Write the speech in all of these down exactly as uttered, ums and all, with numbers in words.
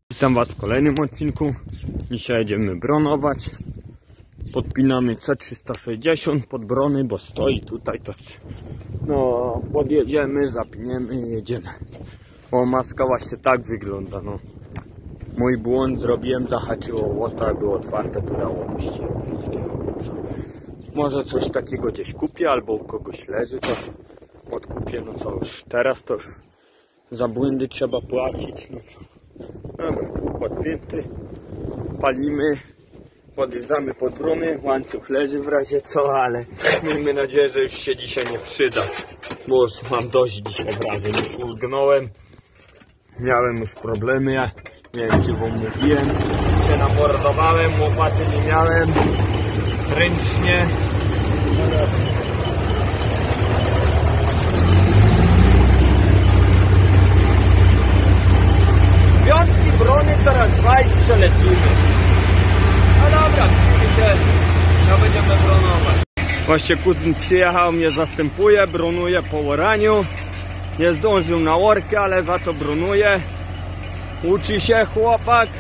Witam Was w kolejnym odcinku. Dzisiaj jedziemy bronować. Podpinamy C trzysta sześćdziesiąt pod brony, bo stoi tutaj to. No, podjedziemy, zapiniemy i jedziemy. O, maska właśnie tak wygląda, no. Mój błąd, zrobiłem, zahaczyło łota, było otwarte, to dało puścić. Może coś takiego gdzieś kupię, albo u kogoś leży, to odkupię, no co już. Teraz to już za błędy trzeba płacić, no co. Dobra, podpięty, palimy, podjeżdżamy pod brony, łańcuch leży w razie co, ale miejmy nadzieję, że już się dzisiaj nie przyda, bo już mam dość dzisiaj wrażeń, już ulgnąłem, miałem już problemy, ja nie wiem czy wam mówiłem, się namordowałem, łopaty nie miałem, ręcznie. Piątki brony teraz dwa i przelecimy. No dobra, widzimy się, no będziemy bronować. Właśnie kuzyn przyjechał, mnie zastępuje, bronuje po oraniu. Nie zdążył na orkę, ale za to bronuje. Uczy się chłopak.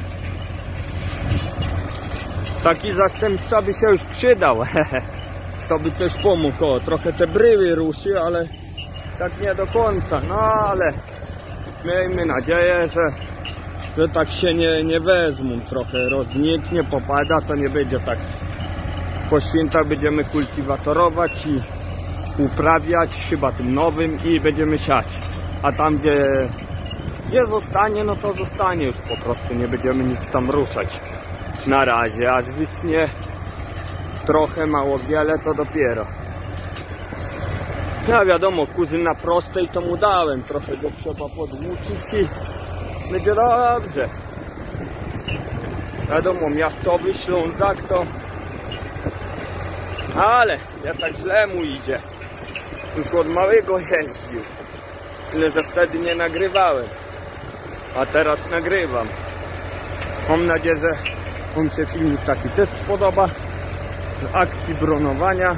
Taki zastępca by się już przydał. To by coś pomógł. O, trochę te bryły ruszy, ale tak nie do końca. No ale miejmy nadzieję, że że tak się nie, nie wezmą, trochę rozniknie, popada, to nie będzie tak. Po świętach będziemy kultywatorować i uprawiać, chyba tym nowym, i będziemy siać. A tam gdzie, gdzie zostanie, no to zostanie już po prostu, nie będziemy nic tam ruszać. Na razie, aż wysnie trochę, mało wiele, to dopiero. Ja wiadomo, kuzyn na prostej to mu dałem, trochę go trzeba podwłóczyć i będzie dobrze. Wiadomo, miastowy Ślązak to... Ale ja tak źle mu idzie. Już od małego jeździł. Tyle, że wtedy nie nagrywałem. A teraz nagrywam. Mam nadzieję, że wam się filmik taki też spodoba. Z akcji bronowania.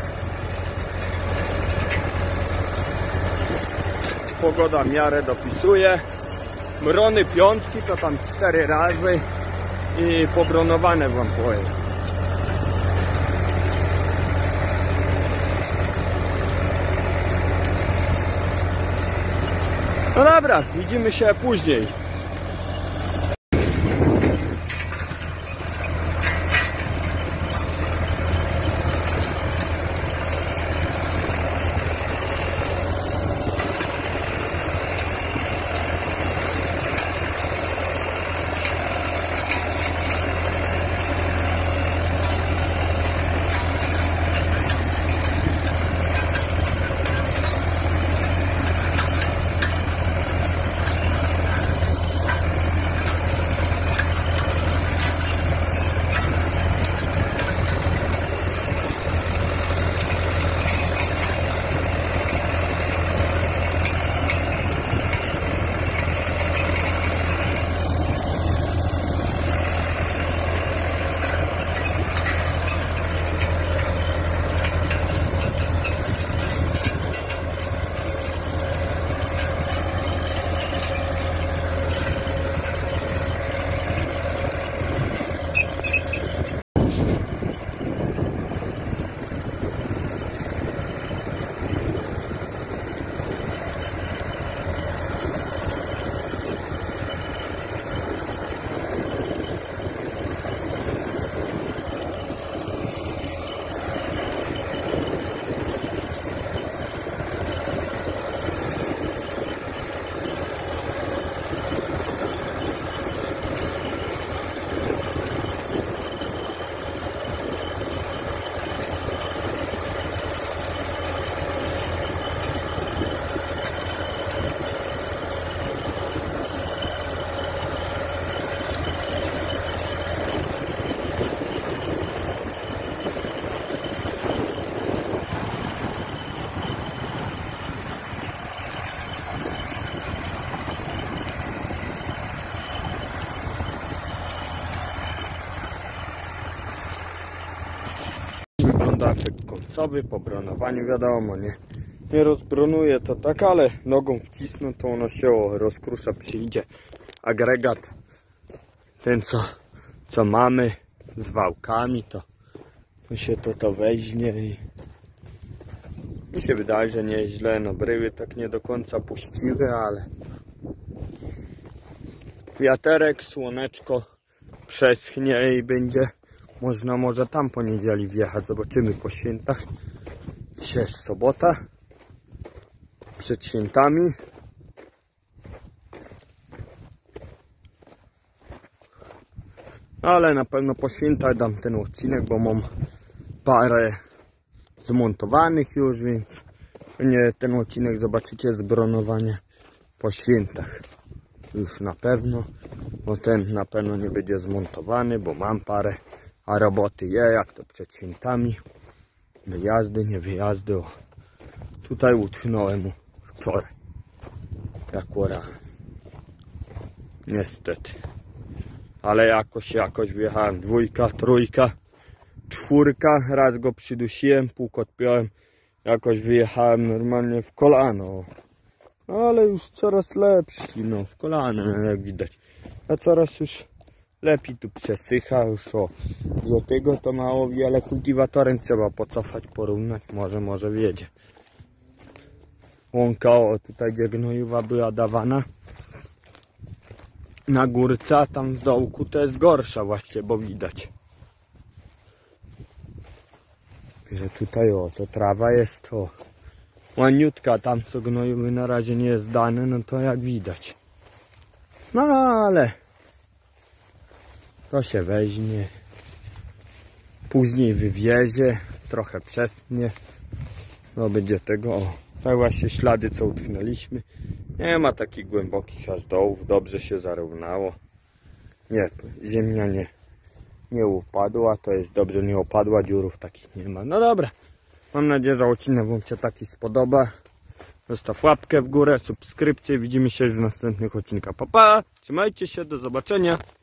Pogoda w miarę dopisuje. Brony piątki to tam cztery razy i pobronowane wam powiem. No dobra, widzimy się później. Wygląda efekt końcowy po bronowaniu, wiadomo, nie, nie rozbronuje to tak, ale nogą wcisnę, to ono się rozkrusza, przyjdzie agregat ten co, co mamy z wałkami, to, to się to to weźmie i mi się wydaje, że nieźle. No bryły tak nie do końca puściły, ale wiaterek, słoneczko przeschnie i będzie można może tam po niedzieli wjechać. Zobaczymy po świętach. Dzisiaj jest sobota. Przed świętami. Ale na pewno po świętach dam ten odcinek, bo mam parę zmontowanych już, więc nie ten odcinek zobaczycie z bronowania po świętach. Już na pewno, bo ten na pewno nie będzie zmontowany, bo mam parę, a roboty je, jak to przed świętami. Wyjazdy, nie wyjazdy. O, tutaj utknąłem wczoraj. Akurat. Niestety. Ale jakoś, jakoś wyjechałem. Dwójka, trójka, czwórka. Raz go przydusiłem, pół odpiąłem. Jakoś wyjechałem normalnie w kolano. Ale już coraz lepszy, no w kolano, jak widać. A coraz już lepiej tu przesycha, już o. Do tego to mało wiele kultywatorem trzeba pocofać, porównać, może, może wiedzie. Łąka, o, tutaj gdzie gnojowa była dawana na górce, a tam w dołku to jest gorsza właśnie, bo widać. Że tutaj o, to trawa jest o łaniutka, tam co gnojowy na razie nie jest dane, no to jak widać. No ale to się weźmie, później wywiezie, trochę przestnie, no będzie tego, o, tak właśnie ślady co utknęliśmy, nie ma takich głębokich aż dołów, dobrze się zarównało, nie, ziemia nie, nie upadła, to jest dobrze, nie opadła, dziurów takich nie ma. No dobra, mam nadzieję, że odcinek wam się taki spodoba, zostaw łapkę w górę, subskrypcję, widzimy się już w następnych odcinkach, pa pa, trzymajcie się, do zobaczenia.